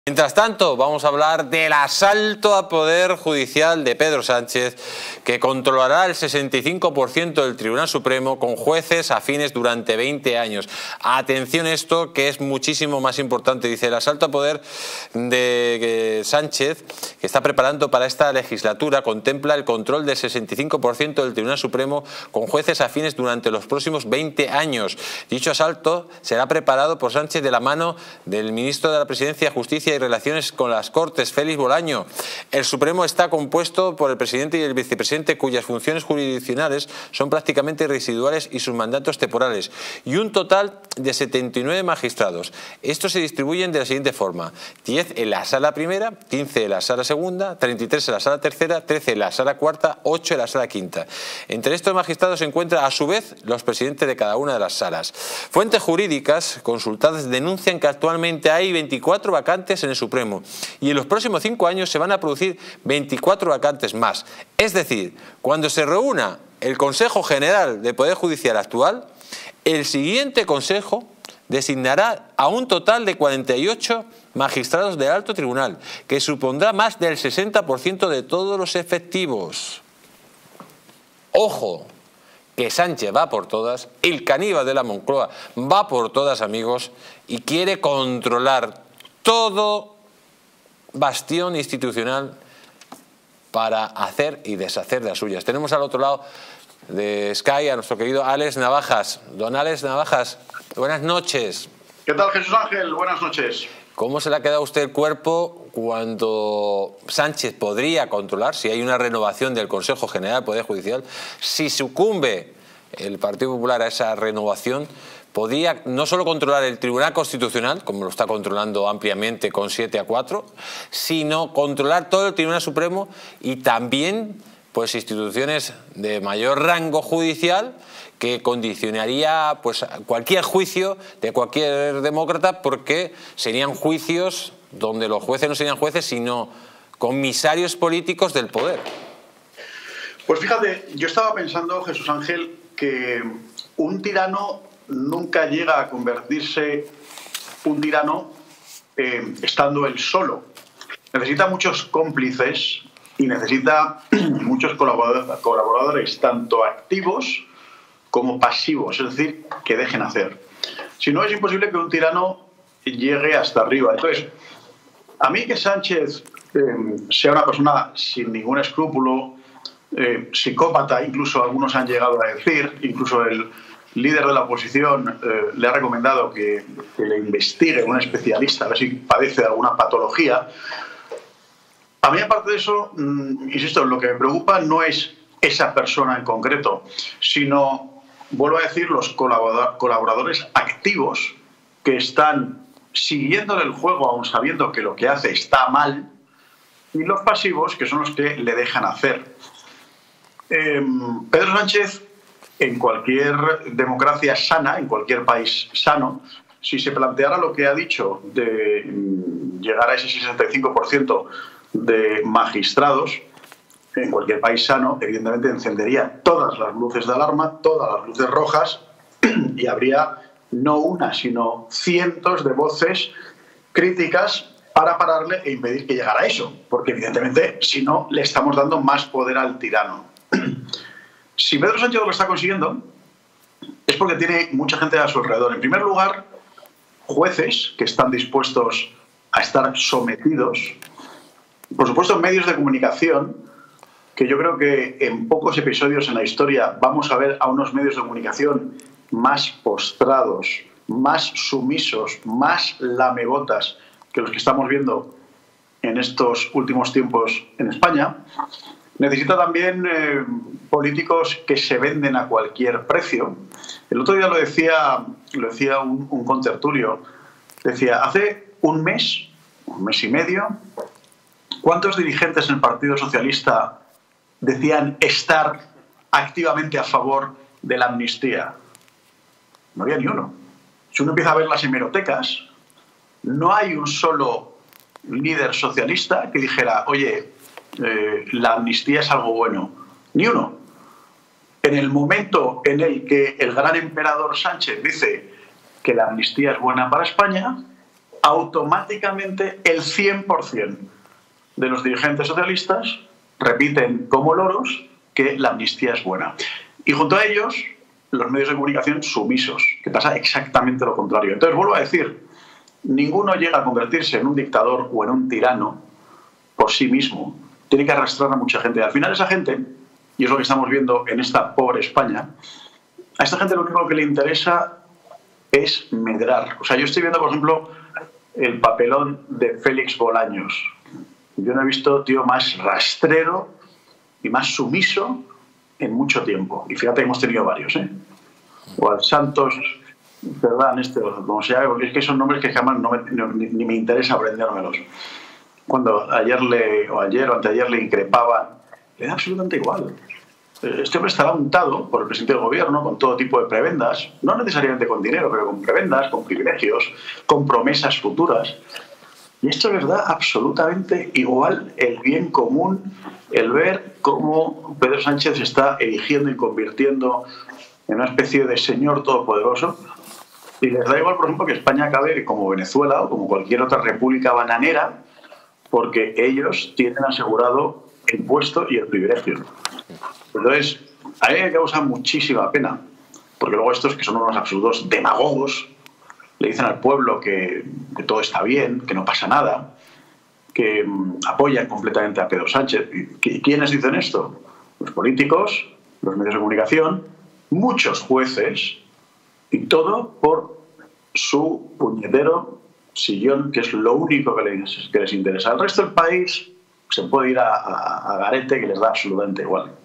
Mientras tanto, vamos a hablar del asalto al poder judicial de Pedro Sánchez, que controlará el 65% del Tribunal Supremo con jueces afines durante 20 años. Atención a esto, que es muchísimo más importante. Dice, el asalto al poder de Sánchez, que está preparando para esta legislatura, contempla el control del 65% del Tribunal Supremo con jueces afines durante los próximos 20 años. Dicho asalto será preparado por Sánchez de la mano del ministro de la Presidencia, Justicia y Relaciones con las Cortes, Félix Bolaño. El Supremo está compuesto por el presidente y el vicepresidente, cuyas funciones jurisdiccionales son prácticamente residuales y sus mandatos temporales, y un total de 79 magistrados. Estos se distribuyen de la siguiente forma: 10 en la sala primera, 15 en la sala segunda, 33 en la sala tercera, 13 en la sala cuarta, 8 en la sala quinta. Entre estos magistrados se encuentran a su vez los presidentes de cada una de las salas. Fuentes jurídicas consultadas denuncian que actualmente hay 24 vacantes en el Supremo y en los próximos 5 años se van a producir 24 vacantes más. Es decir, cuando se reúna el Consejo General del Poder Judicial actual, el siguiente Consejo designará a un total de 48 magistrados del Alto Tribunal, que supondrá más del 60% de todos los efectivos. Ojo, que Sánchez va por todas, el caníbal de la Moncloa va por todas, amigos, y quiere controlar todo bastión institucional para hacer y deshacer de las suyas. Tenemos al otro lado de Sky a nuestro querido Alex Navajas. Don Alex Navajas, buenas noches. ¿Qué tal, Jesús Ángel? Buenas noches. ¿Cómo se le ha quedado a usted el cuerpo cuando Sánchez podría controlar, si hay una renovación del Consejo General del Poder Judicial, si sucumbe el Partido Popular a esa renovación, podría no solo controlar el Tribunal Constitucional, como lo está controlando ampliamente con 7-4, sino controlar todo el Tribunal Supremo y también pues instituciones de mayor rango judicial, que condicionaría pues cualquier juicio de cualquier demócrata, porque serían juicios donde los jueces no serían jueces sino comisarios políticos del poder? Pues fíjate, yo estaba pensando, Jesús Ángel, que un tirano nunca llega a convertirse un tirano estando él solo. Necesita muchos cómplices y necesita muchos colaboradores, tanto activos como pasivos, es decir, que dejen hacer. Si no, es imposible que un tirano llegue hasta arriba. Entonces, a mí que Sánchez sea una persona sin ningún escrúpulo, psicópata, incluso algunos han llegado a decir, incluso el líder de la oposición le ha recomendado que le investigue un especialista a ver si padece de alguna patología. A mí, aparte de eso, insisto, lo que me preocupa no es esa persona en concreto, sino, vuelvo a decir, los colaboradores activos que están siguiéndole el juego aun sabiendo que lo que hace está mal, y los pasivos, que son los que le dejan hacer. Pedro Sánchez, en cualquier democracia sana, en cualquier país sano, si se planteara lo que ha dicho de llegar a ese 65% de magistrados, en cualquier país sano, evidentemente encendería todas las luces de alarma, todas las luces rojas, y habría no una, sino cientos de voces críticas para pararle e impedir que llegara a eso, porque evidentemente, si no, le estamos dando más poder al tirano. Si Pedro Sánchez lo está consiguiendo, es porque tiene mucha gente a su alrededor. En primer lugar, jueces que están dispuestos a estar sometidos. Por supuesto, medios de comunicación, que yo creo que en pocos episodios en la historia vamos a ver a unos medios de comunicación más postrados, más sumisos, más lamebotas que los que estamos viendo en estos últimos tiempos en España. Necesita también políticos que se venden a cualquier precio. El otro día lo decía un contertulio. Decía, hace un mes y medio, ¿cuántos dirigentes en el Partido Socialista decían estar activamente a favor de la amnistía? No había ni uno. Si uno empieza a ver las hemerotecas, no hay un solo líder socialista que dijera, oye, la amnistía es algo bueno. Ni uno. En el momento en el que el gran emperador Sánchez dice que la amnistía es buena para España, automáticamente el 100% de los dirigentes socialistas repiten como loros que la amnistía es buena. Y junto a ellos, los medios de comunicación sumisos, que pasa exactamente lo contrario. Entonces, vuelvo a decir, ninguno llega a convertirse en un dictador o en un tirano por sí mismo. Tiene que arrastrar a mucha gente. Al final esa gente, y es lo que estamos viendo en esta pobre España, a esta gente lo único que le interesa es medrar. O sea, yo estoy viendo, por ejemplo, el papelón de Félix Bolaños. Yo no he visto tío más rastrero y más sumiso en mucho tiempo. Y fíjate que hemos tenido varios, ¿eh? O al Santos, ¿verdad? Como se llama, es que son nombres que jamás ni me interesa aprendérmelos. Cuando ayer o anteayer le increpaban, le da absolutamente igual. Este hombre estará untado por el presidente del gobierno con todo tipo de prebendas, no necesariamente con dinero, pero con prebendas, con privilegios, con promesas futuras. Y esto les da absolutamente igual el bien común, el ver cómo Pedro Sánchez se está erigiendo y convirtiendo en una especie de señor todopoderoso. Y les da igual, por ejemplo, que España acabe como Venezuela o como cualquier otra república bananera, porque ellos tienen asegurado el puesto y el privilegio. Entonces, a mí me causa muchísima pena, porque luego estos, que son unos absolutos demagogos, le dicen al pueblo que todo está bien, que no pasa nada, que apoyan completamente a Pedro Sánchez. ¿Y quiénes dicen esto? Los políticos, los medios de comunicación, muchos jueces, y todo por su puñetero sillón, que es lo único que les interesa. El resto del país se puede ir a garete, que les da absolutamente igual.